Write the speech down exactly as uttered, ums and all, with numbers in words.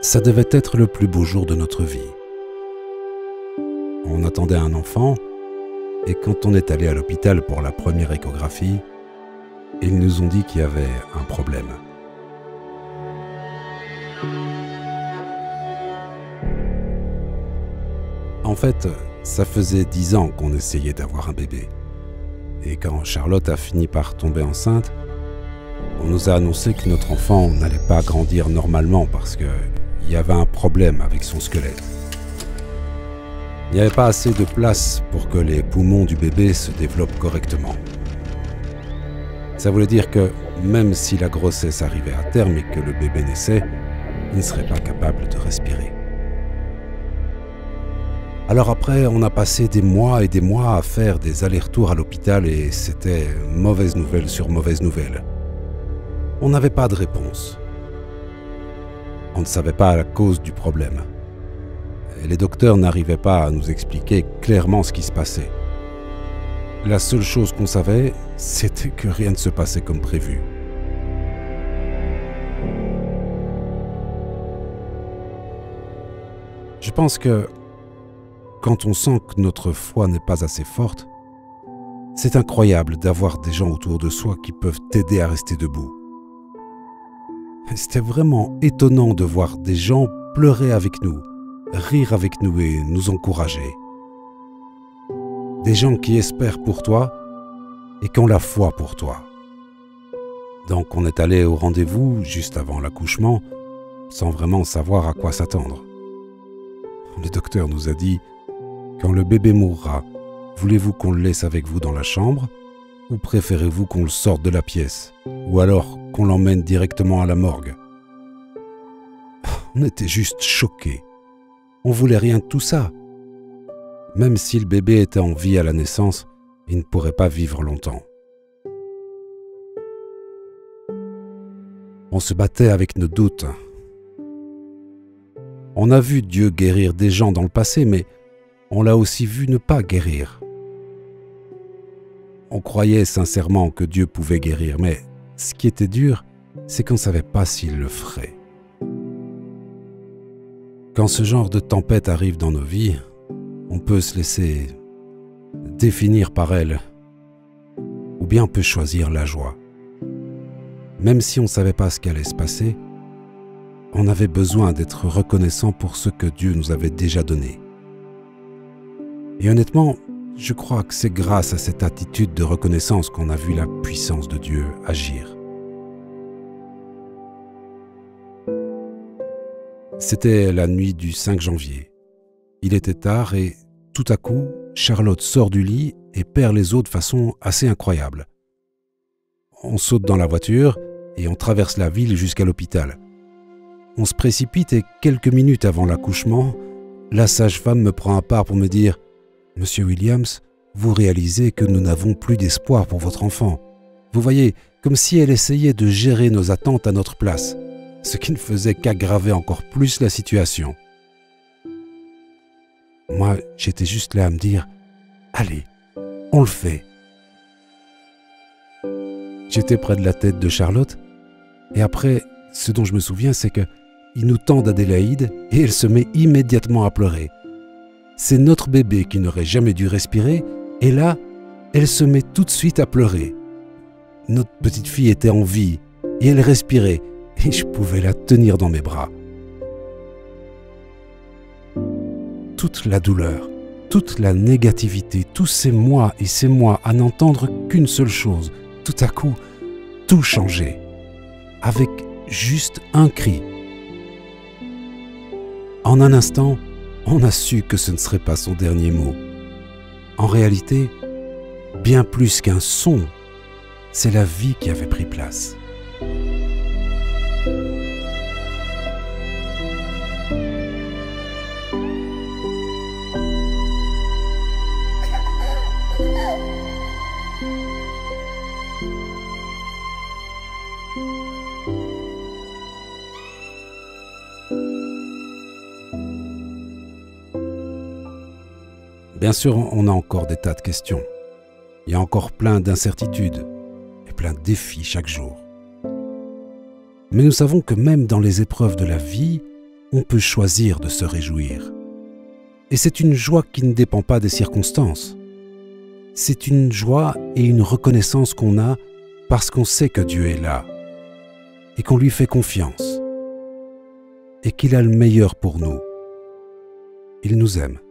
Ça devait être le plus beau jour de notre vie. On attendait un enfant, et quand on est allé à l'hôpital pour la première échographie, ils nous ont dit qu'il y avait un problème. En fait, ça faisait dix ans qu'on essayait d'avoir un bébé. Et quand Charlotte a fini par tomber enceinte, on nous a annoncé que notre enfant n'allait pas grandir normalement parce qu'il y avait un problème avec son squelette. Il n'y avait pas assez de place pour que les poumons du bébé se développent correctement. Ça voulait dire que même si la grossesse arrivait à terme et que le bébé naissait, il ne serait pas capable de respirer. Alors après, on a passé des mois et des mois à faire des allers-retours à l'hôpital et c'était mauvaise nouvelle sur mauvaise nouvelle. On n'avait pas de réponse. On ne savait pas la cause du problème. Et les docteurs n'arrivaient pas à nous expliquer clairement ce qui se passait. La seule chose qu'on savait, c'était que rien ne se passait comme prévu. Je pense que quand on sent que notre foi n'est pas assez forte, c'est incroyable d'avoir des gens autour de soi qui peuvent t'aider à rester debout. C'était vraiment étonnant de voir des gens pleurer avec nous, rire avec nous et nous encourager. Des gens qui espèrent pour toi et qui ont la foi pour toi. Donc on est allé au rendez-vous juste avant l'accouchement, sans vraiment savoir à quoi s'attendre. Le docteur nous a dit « Quand le bébé mourra, voulez-vous qu'on le laisse avec vous dans la chambre ou préférez-vous qu'on le sorte de la pièce ou alors qu'on l'emmène directement à la morgue ?» On était juste choqués. On voulait rien de tout ça. Même si le bébé était en vie à la naissance, il ne pourrait pas vivre longtemps. On se battait avec nos doutes. On a vu Dieu guérir des gens dans le passé, mais on l'a aussi vu ne pas guérir. On croyait sincèrement que Dieu pouvait guérir, mais ce qui était dur, c'est qu'on ne savait pas s'il le ferait. Quand ce genre de tempête arrive dans nos vies, on peut se laisser définir par elle, ou bien on peut choisir la joie. Même si on ne savait pas ce qui allait se passer, on avait besoin d'être reconnaissant pour ce que Dieu nous avait déjà donné. Et honnêtement, je crois que c'est grâce à cette attitude de reconnaissance qu'on a vu la puissance de Dieu agir. C'était la nuit du cinq janvier. Il était tard et, tout à coup, Charlotte sort du lit et perd les os de façon assez incroyable. On saute dans la voiture et on traverse la ville jusqu'à l'hôpital. On se précipite et quelques minutes avant l'accouchement, la sage-femme me prend à part pour me dire « Monsieur Williams, vous réalisez que nous n'avons plus d'espoir pour votre enfant. Vous voyez, comme si elle essayait de gérer nos attentes à notre place, ce qui ne faisait qu'aggraver encore plus la situation. » Moi, j'étais juste là à me dire « Allez, on le fait !» J'étais près de la tête de Charlotte et après, ce dont je me souviens, c'est que ils nous tendent Adélaïde et elle se met immédiatement à pleurer. C'est notre bébé qui n'aurait jamais dû respirer et là, elle se met tout de suite à pleurer. Notre petite fille était en vie et elle respirait et je pouvais la tenir dans mes bras. Toute la douleur, toute la négativité, tous ces mois et ces mois à n'entendre qu'une seule chose, tout à coup, tout changeait, avec juste un cri. En un instant, on a su que ce ne serait pas son dernier mot. En réalité, bien plus qu'un son, c'est la vie qui avait pris place. Bien sûr, on a encore des tas de questions. Il y a encore plein d'incertitudes et plein de défis chaque jour. Mais nous savons que même dans les épreuves de la vie, on peut choisir de se réjouir. Et c'est une joie qui ne dépend pas des circonstances. C'est une joie et une reconnaissance qu'on a parce qu'on sait que Dieu est là et qu'on lui fait confiance et qu'il a le meilleur pour nous. Il nous aime.